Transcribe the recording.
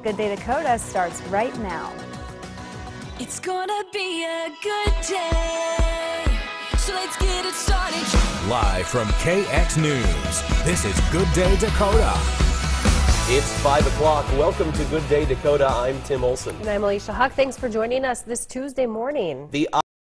Good Day Dakota starts right now. It's gonna be a good day, so let's get it started. Live from KX News, this is Good Day Dakota. It's 5 o'clock. Welcome to Good Day Dakota. I'm Tim Olson. And I'm Alicia Huck. Thanks for joining us this Tuesday morning. The